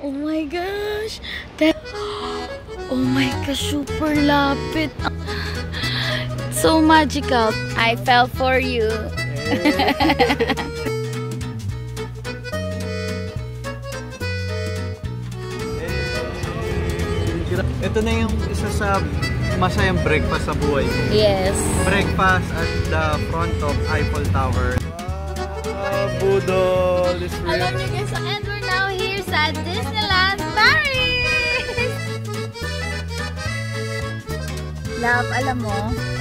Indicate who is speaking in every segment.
Speaker 1: Oh my gosh! Oh my gosh, super lapit. So magical. I fell for you.
Speaker 2: Ito na yung isa sa masayang breakfast sa buhay ko.
Speaker 1: Yes.
Speaker 2: Breakfast at the front of Eiffel Tower. Budol is real.
Speaker 1: Alam niyo guys, and we're now here sa Disneyland Paris! Love, alam mo?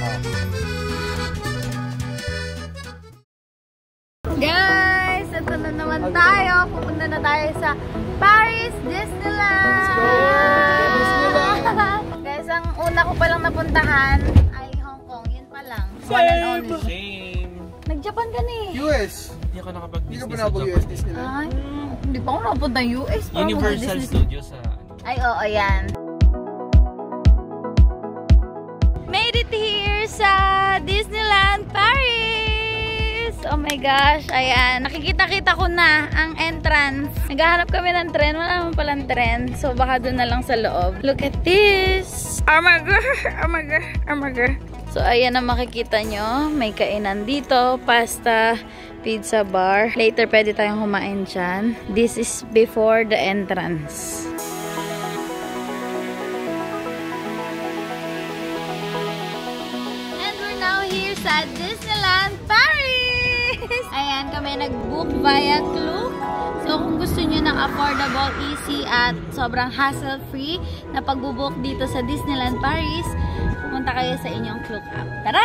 Speaker 1: Guys, ito na naman tayo. Pupunta na tayo sa Paris Disneyland!
Speaker 2: Let's go! Disneyland!
Speaker 1: Guys, ang una ko palang napuntahan ay Hong Kong. Yun pa lang. One and only.
Speaker 3: Same.
Speaker 1: Nag-Japan ka na eh.
Speaker 2: US!
Speaker 3: Hindi ako nakapag-Disney
Speaker 2: Hindi ka pa
Speaker 3: sa
Speaker 2: napag-US
Speaker 3: Japan.
Speaker 2: Disneyland?
Speaker 1: Ay, hindi pa ako napunta US.
Speaker 3: Universal Studios sa...
Speaker 1: Ay, oo, yan. Made it here sa Disneyland Paris! Oh my gosh, ayan. Nakikita-kita ko na ang entrance. Naghahanap kami ng tren. Wala naman palang tren. So, baka doon na lang sa loob. Look at this! Oh my God! Oh my God! Oh my God! So, ayan ang makikita nyo. May kainan dito. Pasta, pizza bar. Later, pwede tayong kumain dyan. This is before the entrance. And we're now here sa Disneyland Paris! Ayan, kami nag-book via Klook. So, kung gusto nyo ng affordable, easy, at sobrang hassle-free na pag-book dito sa Disneyland Paris, pumunta kayo sa inyong Klook app. Tara!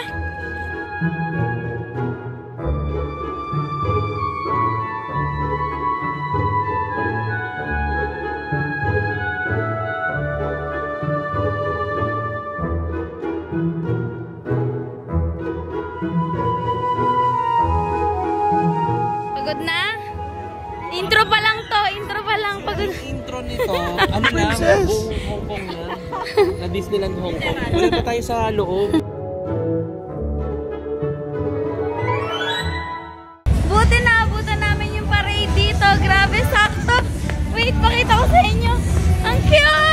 Speaker 1: Pagod na? Intro pa lang to. Intro pa lang. Pagod.
Speaker 3: Intro nito, ano na, Hong Kong na. Na Disneyland Hong Kong. Ulit pa tayo sa loob.
Speaker 1: Buti na abutan namin yung parade dito. Grabe, sakto. Wait, pakita ko sa inyo. Ang cute!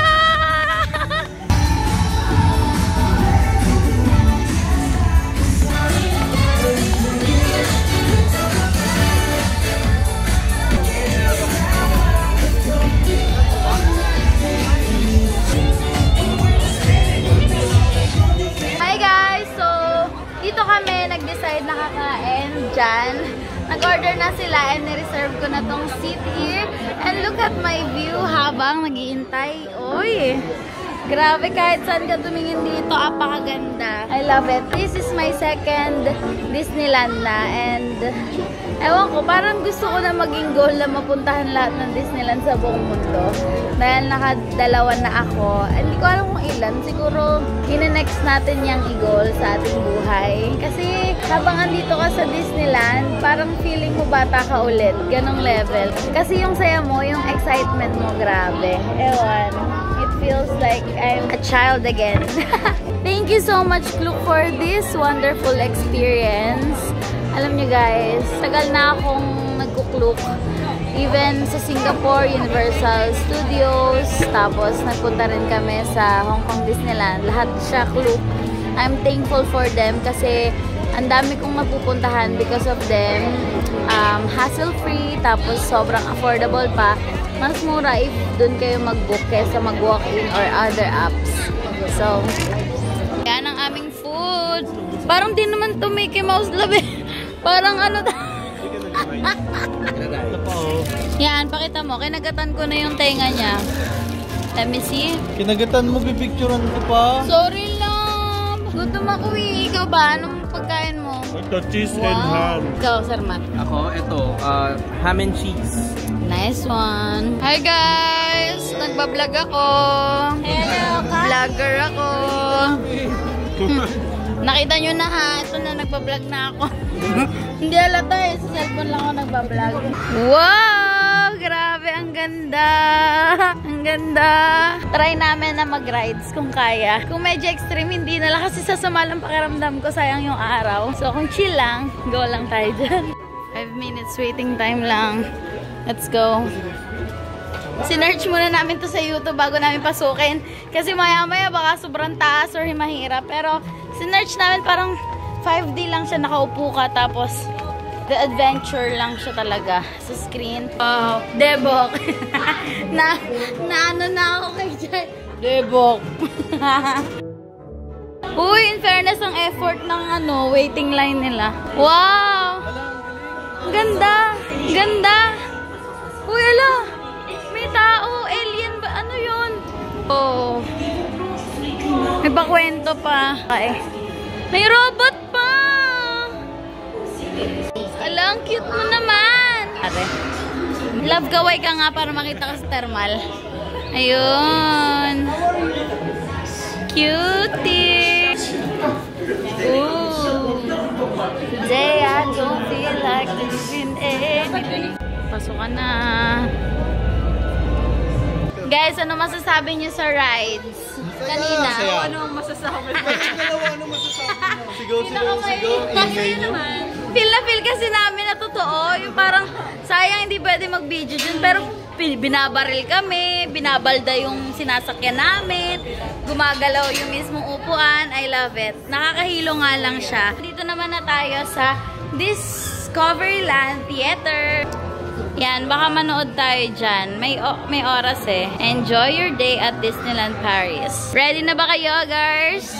Speaker 1: Hi guys! So, dito kami nag-decide na kakain dyan. Nag-order na sila and nireserve ko na tong seat here. And look at my view habang nag-iintay. Uy! Grabe, kahit saan ka tumingin dito, apakaganda. I love it. This is my second Disneyland na. And ewan ko, parang gusto ko na maging goal na mapuntahan lahat ng Disneyland sa buong mundo. Dahil nakadalawa na ako. Hindi ko alam kung ilan. Siguro, ine-next natin yung i-goal sa ating buhay. Kasi, habang andito ka sa Disneyland, parang feeling mo bata ka ulit. Ganong level. Kasi yung saya mo, yung excitement mo, grabe. Ewan. It feels like I'm a child again. Thank you so much, Klook, for this wonderful experience. Alam nyo guys, tagal na akong nagkukluk. Even sa Singapore, Universal Studios, tapos nagpunta rin kami sa Hong Kong Disneyland. Lahat siya Klook. I'm thankful for them kasi ang dami kong mapupuntahan because of them. Hassle-free, tapos sobrang affordable pa. Mas mura if dun kayo mag-book kaysa mag-walk-in or other apps. So, yan ang aming food. Parang di naman to Mickey Mouse labi. Parang ano yan, pakita mo. Kinagatan ko na yung tenga niya. Let me see.
Speaker 2: Kinagatan mo, pipicturan ko pa.
Speaker 1: Sorry lang. Gutom ako eh. Ikaw ba? Anong pagkain mo?
Speaker 2: Ito, cheese and ham.
Speaker 1: Ikaw, Sir Matt.
Speaker 3: Ako, ito, ham and cheese.
Speaker 1: Nice one. Hi guys! Nagbablog ako. Hello, vlogger ako. Nakita nyo na ha. Ito na, nagbablog na ako. Hindi halata eh. Sa cellphone lang ako nagbablog. Wow! Grabe, ang ganda. Ang ganda. Try namin na mag-rides kung kaya. Kung medyo extreme, hindi na lang kasi sasama lang pakiramdam ko. Sayang yung araw. So kung chill lang, go lang tayo dyan. 5 minutes waiting time lang. Let's go. Sinearch muna namin to sa YouTube bago namin pasukin. Kasi maya-maya baka sobrang taas or mahirap. Pero sinearch namin parang 5D lang siya, nakaupo ka. Tapos the adventure lang siya talaga sa screen. Wow, Debok. na ano na ako kay Jai. Debok. Uy, in fairness ang effort ng waiting line nila. Wow! Ganda! Ganda! Uy, ala! May tao! Alien ba? Ano yun? Oh. May pakwento pa. Okay. May robot pa! Ala, ang cute mo naman! Love kaway ka nga para makita ka sa thermal. Ayun. Cutie! Ooh. Today I don't feel like doing anything. Pasok ka na. Guys, ano masasabi niyo sa rides? Kanina.
Speaker 2: Ano masasabi? Ano masasabi? Sigaw. Ingay nyo.
Speaker 1: Feel na feel kasi namin na totoo. Yung parang sayang hindi pwede mag-video dun. Pero binabaril kami, binabalda yung sinasakyan namin, gumagalaw yung mismong upuan. I love it. Nakakahilo nga lang siya. Dito naman na tayo sa Discoveryland Theater. Yan, baka manood tayo dyan. May oras eh. Enjoy your day at Disneyland Paris. Ready na ba kayo, girls?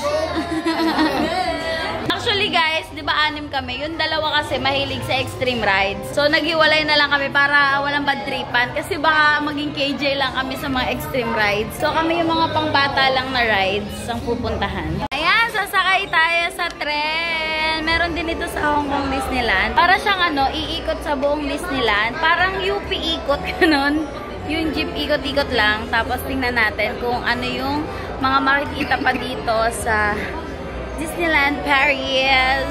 Speaker 1: Actually guys, di ba 6 kami? Yung dalawa kasi mahilig sa extreme rides. So naghiwalay na lang kami para walang bad tripan. Kasi baka maging KJ lang kami sa mga extreme rides. So kami yung mga pangbata lang na rides ang pupuntahan. Ayan, sasakay tayo sa tren. Meron din ito sa Hong Kong Disneyland. Para siyang iikot sa buong Disneyland. Parang UP ikot, ganun. Yung jeep ikot-ikot lang. Tapos tingnan natin kung ano yung mga makikita pa dito sa Disneyland Paris.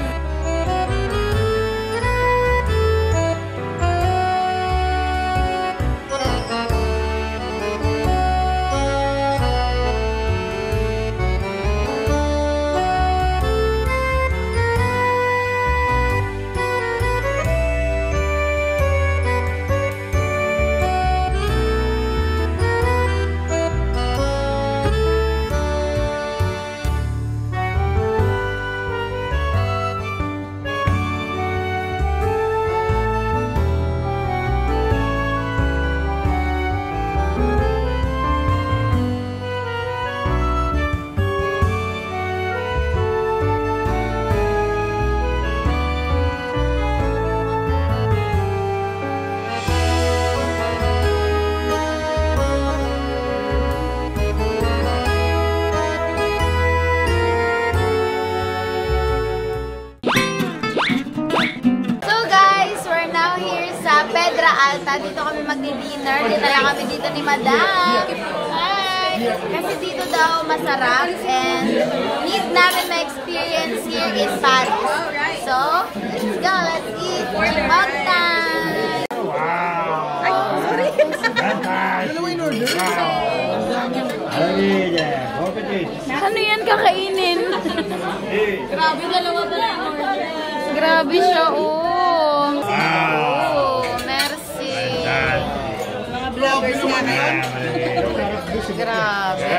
Speaker 1: Dito kami magdi-dinner. Dinala kami dito ni Madam. Hi! Kasi dito daw masarap and need namin ma-experience here in Paris. So, let's go! Let's eat! Mug time! Wow! Ay, sorry! Ano yan kakainin? Grabe, dalawa pa lang. Grabe siya, oh! Wow! Mga vloggers nga na yun. Grabe.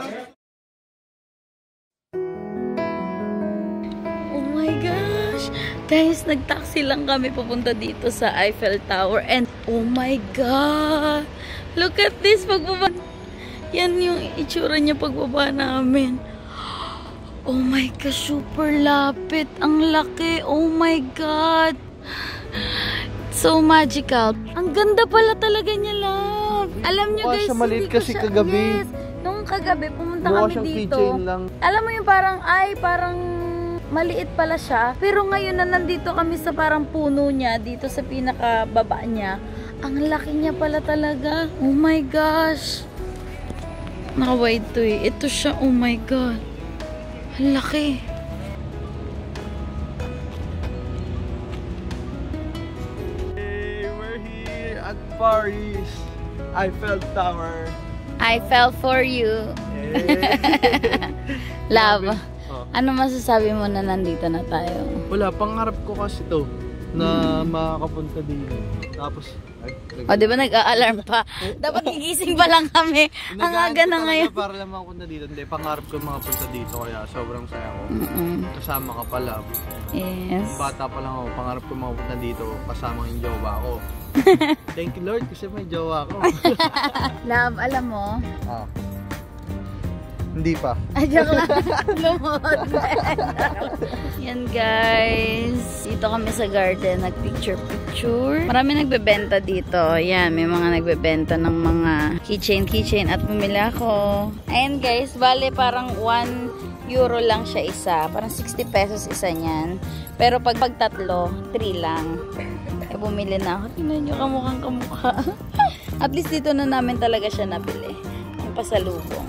Speaker 1: Oh my gosh. Guys, nag-taxi lang kami papunta dito sa Eiffel Tower. And oh my God. Look at this. Pagbaba. Yan yung itsura niya pagbaba namin. Oh my gosh. Super lapit. Ang laki. Oh my God. So magical. Ang ganda pala talaga niya, love. Alam niyo guys,
Speaker 2: maliit kasi kagabi.
Speaker 1: Yes. Nung kagabi, pumunta kami dito. Alam mo yung parang, parang maliit pala siya. Pero ngayon na nandito kami sa parang puno niya, dito sa pinakababa niya. Ang laki niya pala talaga. Oh my gosh. Naka-wide to eh. Ito siya, oh my God. Ang laki.
Speaker 2: At Paris, Eiffel Tower.
Speaker 1: I fell for you. Love, ano masasabi mo na nandito na tayo?
Speaker 2: Wala, pangarap ko kasi to na makakapunta dito. Tapos,
Speaker 1: O, di ba nag-a-alarm pa? Dapat gigising pa lang kami. Ang aga na ngayon.
Speaker 2: Para lang ako na dito. Hindi, pangarap ko makapunta dito. Kaya sobrang saya ko. Kasama ka pala.
Speaker 1: Yes.
Speaker 2: Bata pa lang ako. Pangarap ko makapunta dito. Kasama yung jowa ko. Thank you Lord kasi may jowa ko.
Speaker 1: Love, alam mo?
Speaker 2: Hindi pa.
Speaker 1: Joke lang. Lumot. Yan guys. Dito kami sa garden. Nag-picture-picture. Marami nagbebenta dito. Yan. May mga nagbebenta ng mga keychain. At bumili ako. Ayan guys. Bale parang 1 euro lang siya isa. Parang 60 pesos isa niyan. Pero pag tatlo, 3 lang. Eh bumili na ako. Tingnan nyo kamukhang kamukha. At least dito na namin talaga siya nabili. Ang pasalubong.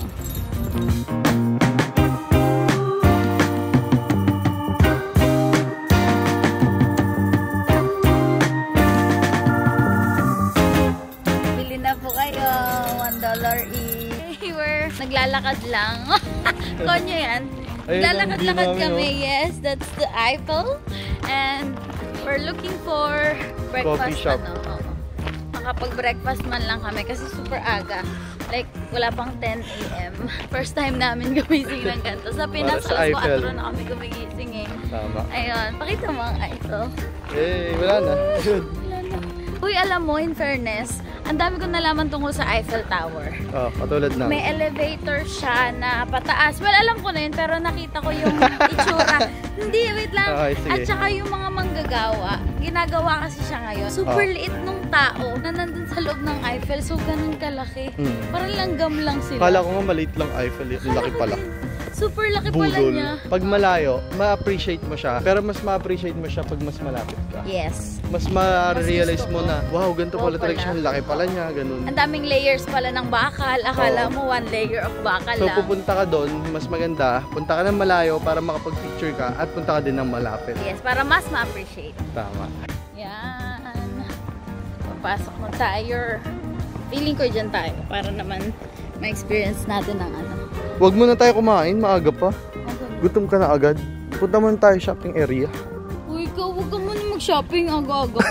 Speaker 1: Bili na po kayo. $1 each. We're naglalakad lang. Konyo yan. Naglalakad-lakad kami. Yes, that's the Eiffel. And we're looking for breakfast.
Speaker 2: Coffee shop.
Speaker 1: Makapag-breakfast man lang kami kasi super aga. Like, wala pang 10 AM. First time namin gumising ng ganito. Sa Pinas, alas 4 na kami gumigising eh.
Speaker 2: Tama.
Speaker 1: Ayun, pakita mo ang Eiffel.
Speaker 2: Eh, wala na.
Speaker 1: Uy, alam mo, in fairness, ang dami kong nalaman tungkol sa Eiffel Tower.
Speaker 2: Katulad na.
Speaker 1: May elevator siya na pataas. Well, alam ko na yun, pero nakita ko yung itsura. Hindi, wait lang. At saka yung mga manggagawa, ginagawa kasi siya ngayon. Super liit nung tao na nandun sa loob ng Eiffel. So, ganun kalaki. Parang langgam lang sila.
Speaker 2: Kala ko nga maliit lang Eiffel. Yung laki pala.
Speaker 1: Super laki pala niya.
Speaker 2: Pag malayo, ma-appreciate mo siya. Pero mas ma-appreciate mo siya pag mas malapit ka.
Speaker 1: Yes.
Speaker 2: Mas ma-realize mo na, wow, ganito pala talaga siya. Laki pala niya, ganun.
Speaker 1: Ang daming layers pala ng bakal. Akala mo 1 layer of bakal
Speaker 2: lang. So,
Speaker 1: lang.
Speaker 2: pupunta ka doon, mas maganda. Punta ka ng malayo para makapag-picture ka at punta ka din ng malapit.
Speaker 1: Yes, para mas ma-appreciate.
Speaker 2: Tama.
Speaker 1: Yan. Papasok na tayo. Feeling ko dyan tayo para naman ma-experience natin ang ano.
Speaker 2: Huwag muna tayo kumain, maaga pa. Gutom ka na agad. Punta muna tayo shopping area.
Speaker 1: Uy, ikaw, huwag ka muna mag-shopping aga-aga.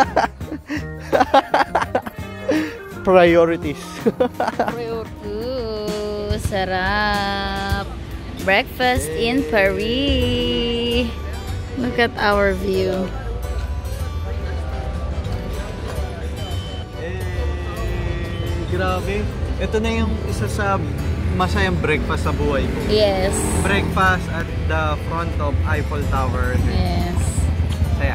Speaker 2: Priorities.
Speaker 1: Sarap. Breakfast in Paris. Look at our view.
Speaker 2: Grabe. Ito na yung isa sa masayang breakfast sa buhay ko.
Speaker 1: Yes.
Speaker 2: Breakfast at the front of Eiffel Tower.
Speaker 1: Yes.
Speaker 2: Saya.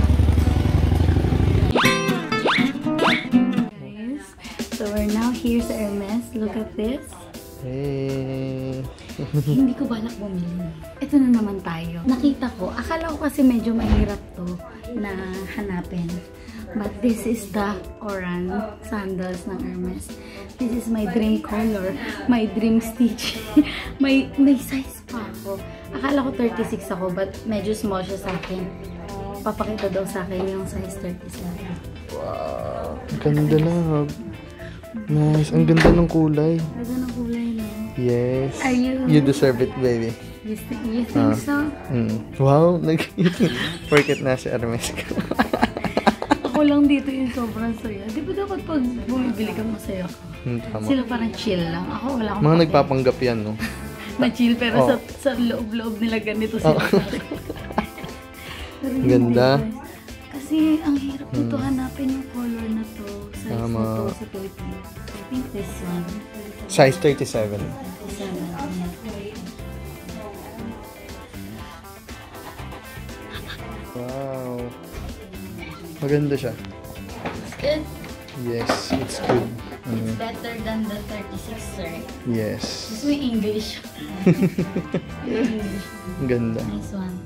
Speaker 1: So we're now here sa Hermes. Look at this.
Speaker 2: Hey.
Speaker 1: Hindi ko balak bumili. Ito na naman tayo. Nakita ko, akala ko kasi medyo mahirap to na hanapin. But this is the Oran sandals ng Hermes. This is my dream color. My dream stitch. may size pa ako. Akala ko 36 ako, but medyo small siya sa akin. Papakita daw sa akin yung size 37.
Speaker 2: Wow. Ganda na. Nice. Ang ganda ng kulay.
Speaker 1: Ganda ng kulay, no?
Speaker 2: Yes.
Speaker 1: Are you...
Speaker 2: You deserve it, baby.
Speaker 1: You think so?
Speaker 2: Wow. Forget na si Hermes.
Speaker 1: Ako lang dito yung sobrang saya. Di ba dapat pag bumibili ka masaya ka?
Speaker 2: Tama.
Speaker 1: Sila parang chill lang. Ako wala akong
Speaker 2: mga nagpapanggap yan, no?
Speaker 1: na chill, pero sa loob-loob nila ganito sila.
Speaker 2: Ganda.
Speaker 1: Kasi ang hirap dito hanapin yung color na to. Size
Speaker 2: Tama.
Speaker 1: na to sa Philippines. I think this one.
Speaker 2: Size 37. Wow. Maganda siya.
Speaker 1: It's good.
Speaker 2: Yes, it's good.
Speaker 1: It's better than the 36, sir.
Speaker 2: Yes.
Speaker 1: Gusto mo yung English.
Speaker 2: Ang ganda.
Speaker 1: Nice one.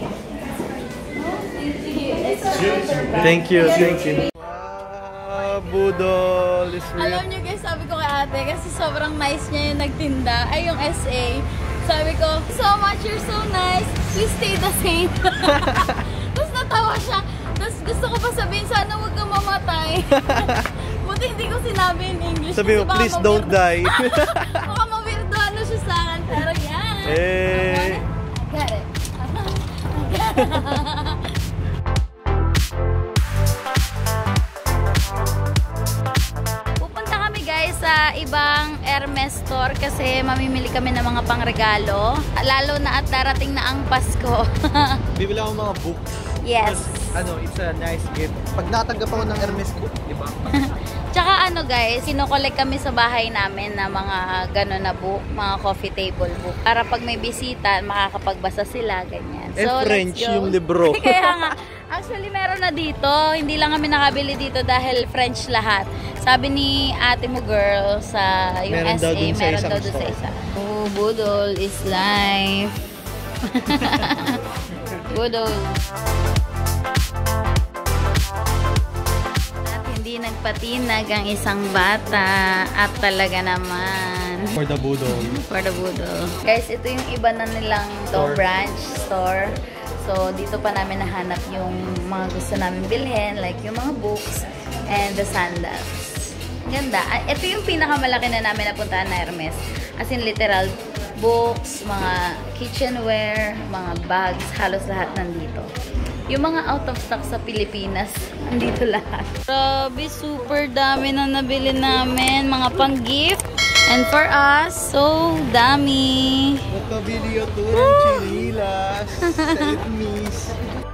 Speaker 2: Thank you, thank you. Wow, budol.
Speaker 1: Alam nyo guys, sabi ko kay ate, kasi sobrang nice niya yung nagtinda, ay yung SA. Sabi ko, so much, you're so nice. Please stay the same. Tapos natawa siya. Tapos gusto ko pa sabihin, sana huwag kang mamatay. Buti hindi ko sinabi in English.
Speaker 2: Sabi mo, please don't die.
Speaker 1: Baka mawirdohan na siya sa akin. Pero yan.
Speaker 2: Hey.
Speaker 1: Got it. sa ibang Hermes store kasi mamimili kami ng mga pangregalo. Lalo na at darating na ang Pasko.
Speaker 2: Bibili ako mga books.
Speaker 1: Yes.
Speaker 2: It's a nice gift. Pag natanggap ako ng Hermes book, di ba?
Speaker 1: Tsaka guys, kinokollect kami sa bahay namin na mga gano'n na book, mga coffee table book. Para pag may bisita, makakapagbasa sila, ganyan. So,
Speaker 2: French
Speaker 1: let's go.
Speaker 2: yung libro.
Speaker 1: Kaya nga, actually meron na dito. Hindi lang kami nakabili dito dahil French lahat. Sabi ni ate mo girl sa yung
Speaker 2: Meron
Speaker 1: SA,
Speaker 2: daw dun sa
Speaker 1: meron
Speaker 2: isang
Speaker 1: daw dun sa
Speaker 2: store.
Speaker 1: isa. Oh, budol is life. Budol. At hindi nagpatinag ang isang bata at talaga naman.
Speaker 2: For the budol.
Speaker 1: For the budol. Guys, ito yung iba na nilang branch store. So, dito pa namin nahanap yung mga gusto namin bilhin, like yung mga books and the sandals. Ganda. Ito yung pinakamalaki na namin napuntahan na Hermes. As in literal, books, mga kitchenware, mga bags, halos lahat nandito. Yung mga out of stock sa Pilipinas, nandito lahat. Grabe, super dami na nabili namin. Mga pang-gift. And for us, so dami.
Speaker 2: Magkabili ito ng chinilas sa Hermes.